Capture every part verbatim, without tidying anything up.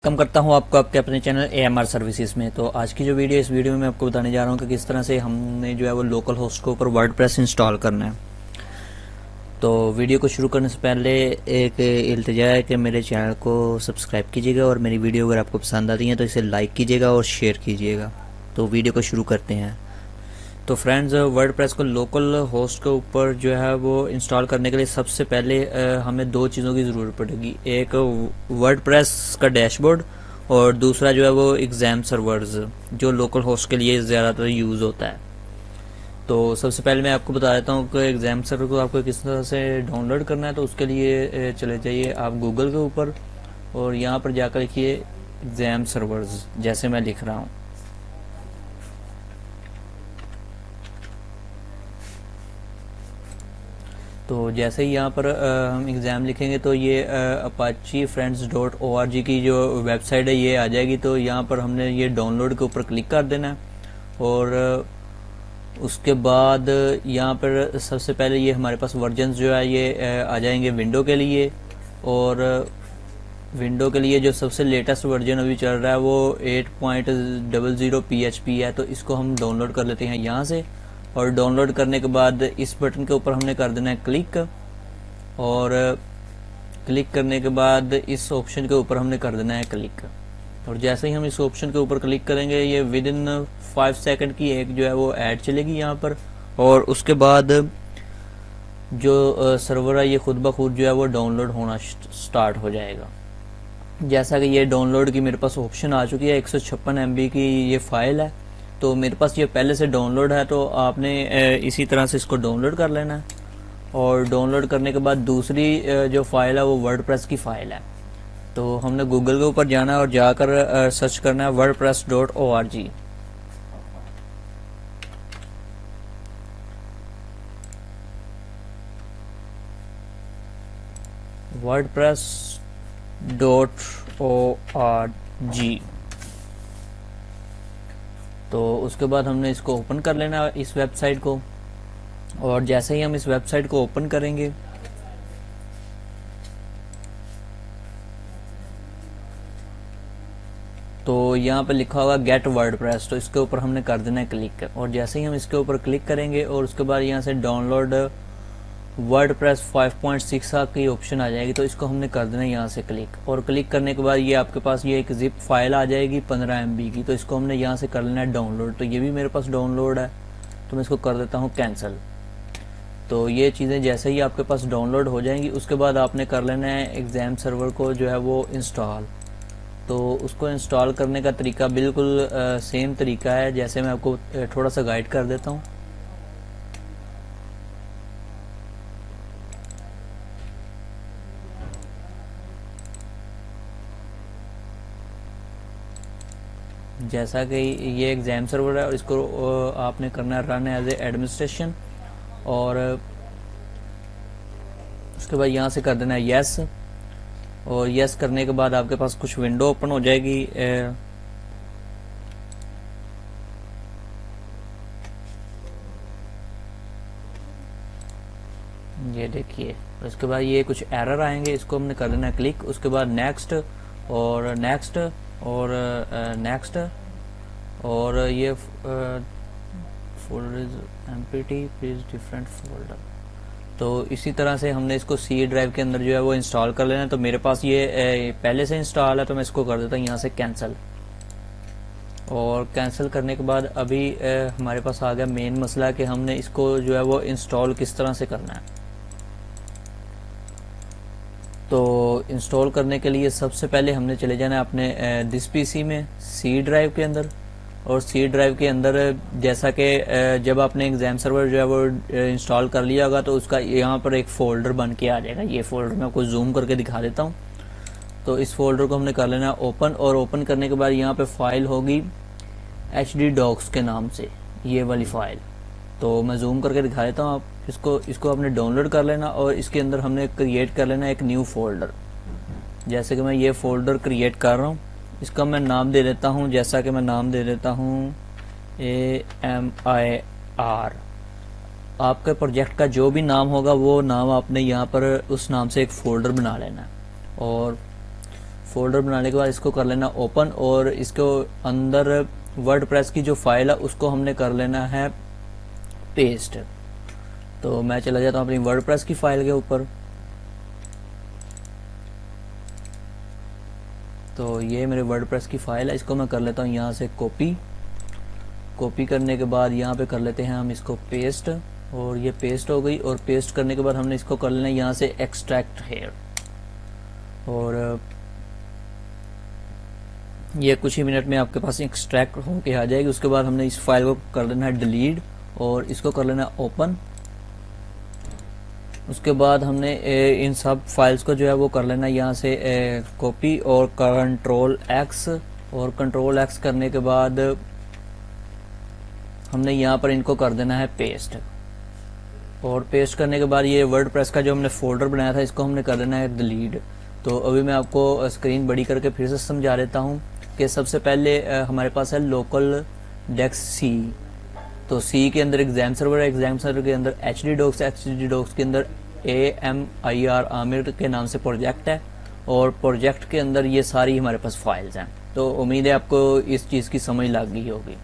Welcome करता हूं आपको आपके अपने channel A M R services में। तो आज की जो वीडियो इस वीडियो में मैं आपको बताने जा रहा हूं कि किस तरह से हमने जो है वो लोकल होस्ट के ऊपर वर्डप्रेस इंस्टॉल करना है। तो वीडियो को शुरू करने से पहले एक इल्तिजा है कि मेरे चैनल को सब्सक्राइब कीजिएगा और मेरी वीडियो अगर आपको पसंद आती है तो इसे लाइक कीजिएगा और शेयर कीजिएगा। तो वीडियो को शुरू करते हैं। तो फ्रेंड्स, वर्डप्रेस को लोकल होस्ट के ऊपर जो है वो इंस्टॉल करने के लिए सबसे पहले हमें दो चीज़ों की ज़रूरत पड़ेगी। एक वर्डप्रेस का डैशबोर्ड और दूसरा जो है वो एग्ज़ाम सर्वर्स, जो लोकल होस्ट के लिए ज़्यादातर यूज़ होता है। तो सबसे पहले मैं आपको बता देता हूँ कि एग्ज़ाम सर्वर को आपको किस तरह से डाउनलोड करना है। तो उसके लिए चले जाइए आप गूगल के ऊपर और यहाँ पर जाकर लिखिए एग्ज़ाम सर्वर्स, जैसे मैं लिख रहा हूँ। तो जैसे ही यहाँ पर आ, हम एग्ज़ाम लिखेंगे तो ये Apache friends dot O R G की जो वेबसाइट है ये आ जाएगी। तो यहाँ पर हमने ये डाउनलोड के ऊपर क्लिक कर देना है और आ, उसके बाद यहाँ पर सबसे पहले ये हमारे पास वर्जन जो है ये आ जाएंगे विंडो के लिए। और विंडो के लिए जो सबसे लेटेस्ट वर्जन अभी चल रहा है वो eight point double zero P H P है। तो इसको हम डाउनलोड कर लेते हैं यहाँ से। और डाउनलोड करने के बाद इस बटन के ऊपर हमने कर देना है क्लिक, और क्लिक करने के बाद इस ऑप्शन के ऊपर हमने कर देना है क्लिक। और जैसे ही हम इस ऑप्शन के ऊपर क्लिक करेंगे ये विद इन फाइव सेकेंड की एक जो है वो ऐड चलेगी यहाँ पर। और उसके बाद जो सर्वर है ये खुद ब खुद जो है वो डाउनलोड होना स्टार्ट हो जाएगा। जैसा कि ये डाउनलोड की मेरे पास ऑप्शन आ चुकी है, एक सौ छप्पन एम बी की ये फाइल है। तो मेरे पास ये पहले से डाउनलोड है, तो आपने इसी तरह से इसको डाउनलोड कर लेना है। और डाउनलोड करने के बाद दूसरी जो फाइल है वो वर्डप्रेस की फाइल है। तो हमने गूगल के ऊपर जाना है और जाकर सर्च करना है WordPress dot O R G. WordPress dot O R G. तो उसके बाद हमने इसको ओपन कर लेना इस वेबसाइट को। और जैसे ही हम इस वेबसाइट को ओपन करेंगे तो यहाँ पे लिखा होगा गेट वर्डप्रेस, तो इसके ऊपर हमने कर देना है क्लिक। और जैसे ही हम इसके ऊपर क्लिक करेंगे और उसके बाद यहाँ से download WordPress five point six की ऑप्शन आ जाएगी। तो इसको हमने कर देना है यहाँ से क्लिक। और क्लिक करने के बाद ये आपके पास ये एक जिप फाइल आ जाएगी पंद्रह एम बी की। तो इसको हमने यहाँ से कर लेना है डाउनलोड। तो ये भी मेरे पास डाउनलोड है, तो मैं इसको कर देता हूँ कैंसिल। तो ये चीज़ें जैसे ही आपके पास डाउनलोड हो जाएंगी उसके बाद आपने कर लेना है एग्ज़ाम सर्वर को जो है वो इंस्टॉल। तो उसको इंस्टॉल करने का तरीका बिल्कुल आ, सेम तरीका है, जैसे मैं आपको थोड़ा सा गाइड कर देता हूँ। जैसा कि ये एग्ज़ाम सर्वर है और इसको आपने करना है रन एज ए एडमिनिस्ट्रेशन। और उसके बाद यहाँ से कर देना है यस। और यस करने के बाद आपके पास कुछ विंडो ओपन हो जाएगी। ये देखिए, उसके बाद ये कुछ एरर आएंगे, इसको हमने कर देना है क्लिक। उसके बाद नेक्स्ट और नेक्स्ट और नेक्स्ट uh, और ये folder is empty please different folder. तो इसी तरह से हमने इसको सी ड्राइव के अंदर जो है वो इंस्टॉल कर लेना है। तो मेरे पास ये ए, पहले से इंस्टॉल है, तो मैं इसको कर देता हूँ यहाँ से कैंसिल। और कैंसिल करने के बाद अभी ए, हमारे पास आ गया मेन मसला कि हमने इसको जो है वो इंस्टॉल किस तरह से करना है। तो इंस्टॉल करने के लिए सबसे पहले हमने चले जाना है अपने दिस पीसी में सी ड्राइव के अंदर। और सी ड्राइव के अंदर जैसा कि जब आपने एग्ज़ाम सर्वर जो है वो इंस्टॉल कर लिया होगा तो उसका यहाँ पर एक फ़ोल्डर बन के आ जाएगा। ये फ़ोल्डर मैं आपको जूम करके दिखा देता हूँ। तो इस फोल्डर को हमने कर लेना ओपन। और ओपन करने के बाद यहाँ पे फाइल होगी एच डी डॉक्स के नाम से, ये वाली फ़ाइल। तो मैं जूम करके दिखा देता हूँ आप इसको इसको आपने डाउनलोड कर लेना और इसके अंदर हमने क्रिएट कर लेना एक न्यू फोल्डर। जैसे कि मैं ये फोल्डर क्रिएट कर रहा हूँ, इसका मैं नाम दे देता हूँ, जैसा कि मैं नाम दे देता हूँ ए एम आई आर। आपके प्रोजेक्ट का जो भी नाम होगा वो नाम आपने यहाँ पर उस नाम से एक फोल्डर बना लेना है। और फोल्डर बनाने के बाद इसको कर लेना ओपन, और इसको अंदर वर्डप्रेस की जो फाइल है उसको हमने कर लेना है पेस्ट। तो मैं चला जाता हूँ अपनी वर्डप्रेस की फाइल के ऊपर। तो ये मेरे वर्डप्रेस की फाइल है, इसको मैं कर लेता हूँ यहाँ से कॉपी। कॉपी करने के बाद यहाँ पे कर लेते हैं हम इसको पेस्ट, और ये पेस्ट हो गई। और पेस्ट करने के बाद हमने इसको कर लेना है यहाँ से एक्सट्रैक्ट हेयर, और ये कुछ ही मिनट में आपके पास एक्सट्रैक्ट होके आ जाएगी। उसके बाद हमने इस फाइल को कर लेना है डिलीट, और इसको कर लेना है ओपन। उसके बाद हमने इन सब फाइल्स को जो है वो कर लेना है यहाँ से कॉपी और कंट्रोल एक्स, और कंट्रोल एक्स करने के बाद हमने यहाँ पर इनको कर देना है पेस्ट। और पेस्ट करने के बाद ये वर्डप्रेस का जो हमने फोल्डर बनाया था इसको हमने कर देना है डिलीट। तो अभी मैं आपको स्क्रीन बड़ी करके फिर से समझा देता हूँ कि सबसे पहले हमारे पास है लोकल डेस्क सी। तो सी के अंदर एग्जाम सर्वर है, एग्जाम सर्वर के अंदर एच डी डॉक्स है, एच डी डॉक्स के अंदर A M I R Aamir के नाम से प्रोजेक्ट है, और प्रोजेक्ट के अंदर ये सारी हमारे पास फाइल्स हैं। तो उम्मीद है आपको इस चीज़ की समझ लग गई होगी।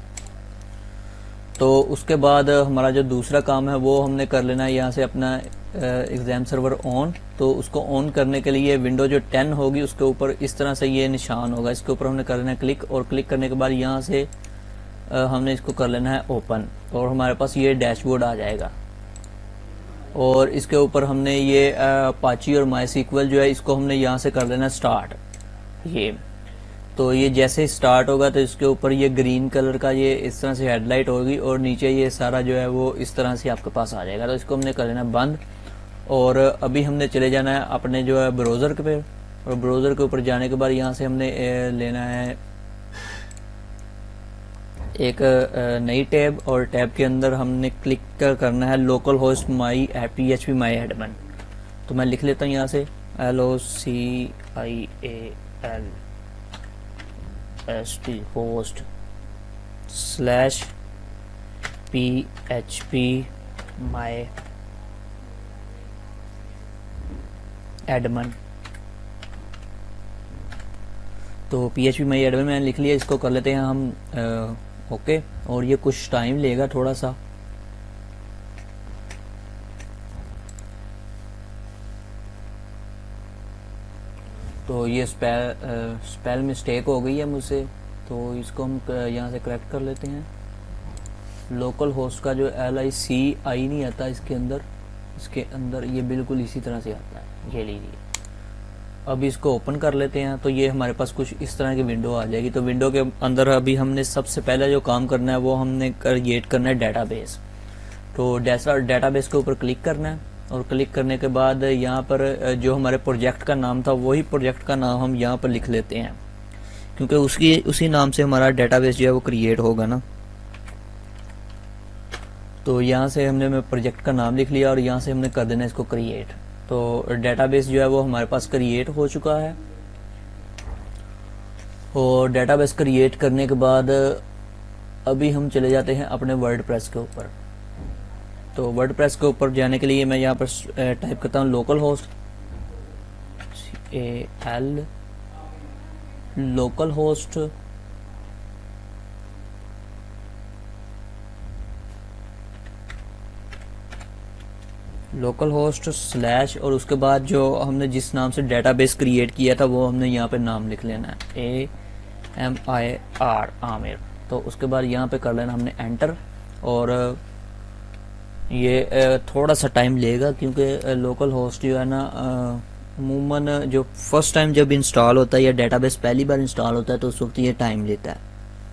तो उसके बाद हमारा जो दूसरा काम है वो हमने कर लेना है यहाँ से अपना एग्जाम सर्वर ऑन। तो उसको ऑन करने के लिए विंडो जो टेन होगी उसके ऊपर इस तरह से ये निशान होगा, इसके ऊपर हमने कर लेना है क्लिक, और क्लिक करने के बाद यहाँ से हमने इसको कर लेना है ओपन, और हमारे पास ये डैशबोर्ड आ जाएगा। और इसके ऊपर हमने ये अपाची और माई सीक्वल जो है इसको हमने यहाँ से कर लेना स्टार्ट। ये तो ये जैसे स्टार्ट होगा तो इसके ऊपर ये ग्रीन कलर का ये इस तरह से हेडलाइट होगी, और नीचे ये सारा जो है वो इस तरह से आपके पास आ जाएगा। तो इसको हमने कर लेना बंद, और अभी हमने चले जाना है अपने जो है ब्राउज़र के पे, और ब्राउज़र के ऊपर जाने के बाद यहाँ से हमने लेना है एक नई टैब, और टैब के अंदर हमने क्लिक कर करना है local host my P H P my admin. तो मैं लिख लेता हूँ यहाँ से L O C I A L S T host slash P H P my admin. तो पी एच पी माई एडमिन मैंने लिख लिया, इसको कर लेते हैं हम आ, ओके। और ये कुछ टाइम लेगा थोड़ा सा। तो ये स्पेल स्पेल मिस्टेक हो गई है मुझसे, तो इसको हम यहाँ से करेक्ट कर लेते हैं। लोकल होस्ट का जो एल आई सी आई नहीं आता इसके अंदर, इसके अंदर ये बिल्कुल इसी तरह से आता है, ये लीजिए। अब इसको ओपन कर लेते हैं, तो ये हमारे पास कुछ इस तरह की विंडो आ जाएगी। तो विंडो के अंदर अभी हमने सबसे पहले जो काम करना है वो हमने क्रिएट करना है डेटाबेस। तो डेटाबेस के ऊपर क्लिक करना है, और क्लिक करने के बाद यहाँ पर जो हमारे प्रोजेक्ट का नाम था वही प्रोजेक्ट का नाम हम यहाँ पर लिख लेते हैं, क्योंकि उसकी उसी नाम से हमारा डेटाबेस जो है वो क्रिएट होगा ना। तो यहाँ से हमने मैं प्रोजेक्ट का नाम लिख लिया, और यहाँ से हमने कर देना इसको क्रिएट। तो डेटाबेस जो है वो हमारे पास क्रिएट हो चुका है। और डेटाबेस क्रिएट करने के बाद अभी हम चले जाते हैं अपने वर्डप्रेस के ऊपर। तो वर्डप्रेस के ऊपर जाने के लिए मैं यहाँ पर टाइप करता हूँ local host A L local host local host slash, और उसके बाद जो हमने जिस नाम से डेटाबेस क्रिएट किया था वो हमने यहाँ पे नाम लिख लेना है A M I R Aamir. तो उसके बाद यहाँ पे कर लेना हमने एंटर। और ये थोड़ा सा टाइम लेगा, क्योंकि लोकल होस्ट जो है ना अमूमन जो फर्स्ट टाइम जब इंस्टॉल होता है या डेटाबेस पहली बार इंस्टॉल होता है तो उस वक्त ये टाइम लेता है।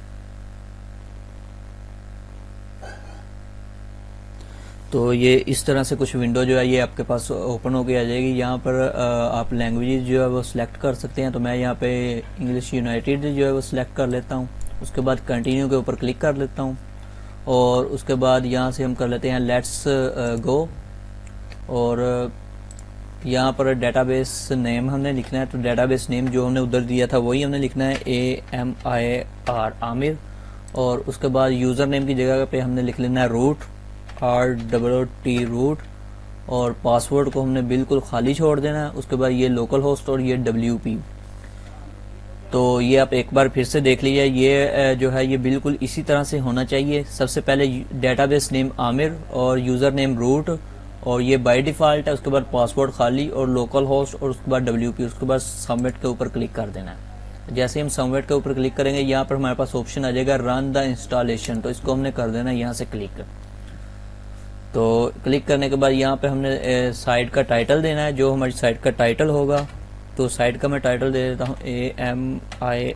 तो ये इस तरह से कुछ विंडो जो है ये आपके पास ओपन होके आ जाएगी। यहाँ पर आप लैंग्वेज जो है वो सिलेक्ट कर सकते हैं। तो मैं यहाँ पे इंग्लिश यूनाइटेड जो है वो सिलेक्ट कर लेता हूँ। उसके बाद कंटिन्यू के ऊपर क्लिक कर लेता हूँ, और उसके बाद यहाँ से हम कर लेते हैं लेट्स गो। और यहाँ पर डेटाबेस नेम हमने लिखना है। तो डेटाबेस नेम जो हमने उधर दिया था वही हमने लिखना है A M I R Aamir. और उसके बाद यूज़र नेम की जगह पे हमने लिख लेना है root R W T root. और पासवर्ड को हमने बिल्कुल खाली छोड़ देना है। उसके बाद ये लोकल होस्ट और ये डब्ल्यू पी। तो ये आप एक बार फिर से देख लीजिए, ये जो है ये बिल्कुल इसी तरह से होना चाहिए। सबसे पहले डेटाबेस नेम आमिर और यूज़र नेम रूट, और ये बाय डिफ़ॉल्ट है। उसके बाद पासवर्ड खाली और लोकल होस्ट, और उसके बाद डब्ल्यू पी। उसके बाद सबमिट के ऊपर क्लिक कर देना है। जैसे हम सबमिट के ऊपर क्लिक करेंगे, यहाँ पर हमारे पास ऑप्शन आ जाएगा रन द इंस्टॉलेशन, तो इसको हमने कर देना है यहाँ से क्लिक। तो क्लिक करने के बाद यहाँ पे हमने साइट का टाइटल देना है, जो हमारी साइट का टाइटल होगा। तो साइट का मैं टाइटल दे देता हूँ A M I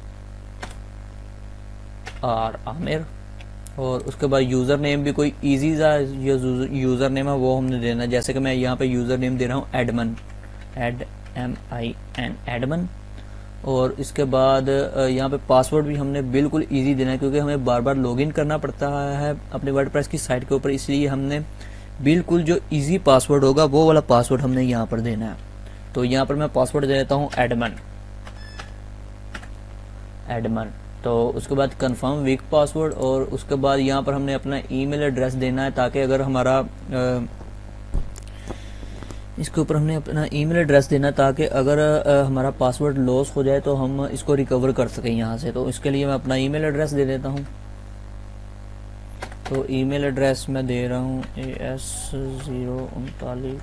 R Aamir, और उसके बाद यूज़र नेम भी कोई इजी सा यूज़र नेम है वो हमने देना है। जैसे कि मैं यहाँ पे यूज़र नेम दे रहा हूँ admin, ad M I N admin. और इसके बाद यहाँ पे पासवर्ड भी हमने बिल्कुल इजी देना है, क्योंकि हमें बार बार लॉगिन करना पड़ता है अपने वर्डप्रेस की साइट के ऊपर, इसलिए हमने बिल्कुल जो इजी पासवर्ड होगा वो वाला पासवर्ड हमने यहाँ पर देना है। तो यहाँ पर मैं पासवर्ड दे देता हूँ एडमन, एडमन। तो उसके बाद कंफर्म वीक पासवर्ड, और उसके बाद यहाँ पर हमने अपना ईमेल एड्रेस देना है, ताकि अगर हमारा आ, इसके ऊपर हमने अपना ईमेल एड्रेस देना है, ताकि अगर आ, हमारा पासवर्ड लॉस हो जाए तो हम इसको रिकवर कर सकें यहाँ से। तो इसके लिए मैं अपना ईमेल एड्रेस दे देता हूँ। तो ईमेल एड्रेस मैं दे रहा हूँ ए एस ज़ीरो उनतालीस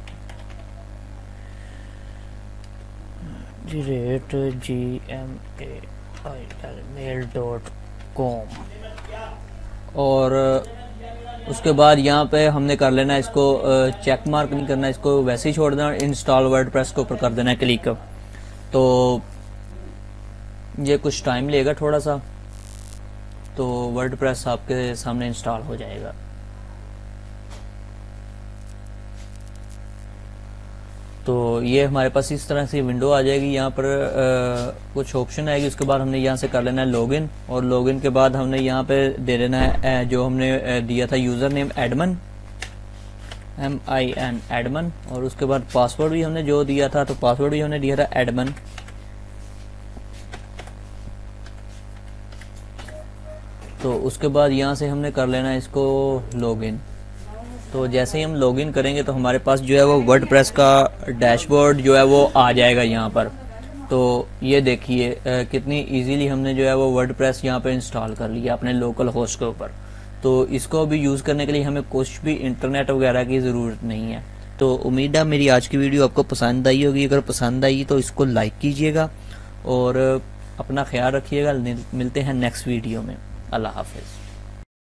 G rate G M A I L mail dot com. और उसके बाद यहाँ पे हमने कर लेना है, इसको चेक मार्क नहीं करना, इसको वैसे ही छोड़ देना। इंस्टॉल वर्डप्रेस के ऊपर कर देना है क्लिक। तो ये कुछ टाइम लेगा थोड़ा सा, तो वर्डप्रेस आपके सामने इंस्टॉल हो जाएगा। तो ये हमारे पास इस तरह से विंडो आ जाएगी। यहाँ पर आ, कुछ ऑप्शन आएगी। उसके बाद हमने यहाँ से कर लेना है लॉगिन, और लॉगिन के बाद हमने यहाँ पे दे देना है जो हमने दिया था user name admin, M I N admin. और उसके बाद पासवर्ड भी हमने जो दिया था, तो पासवर्ड भी हमने दिया था एडमन। तो उसके बाद यहाँ से हमने कर लेना है इसको लॉगिन। तो जैसे ही हम लॉगिन करेंगे तो हमारे पास जो है वो वर्डप्रेस का डैशबोर्ड जो है वो आ जाएगा यहाँ पर। तो ये देखिए कितनी इजीली हमने जो है वो वर्डप्रेस यहाँ पे इंस्टॉल कर लिया अपने लोकल होस्ट के ऊपर। तो इसको भी यूज़ करने के लिए हमें कुछ भी इंटरनेट वगैरह की ज़रूरत नहीं है। तो उम्मीद है मेरी आज की वीडियो आपको पसंद आई होगी। अगर पसंद आई तो इसको लाइक कीजिएगा और अपना ख्याल रखिएगा। मिलते हैं नेक्स्ट वीडियो में। अल्लाह हाफिज़।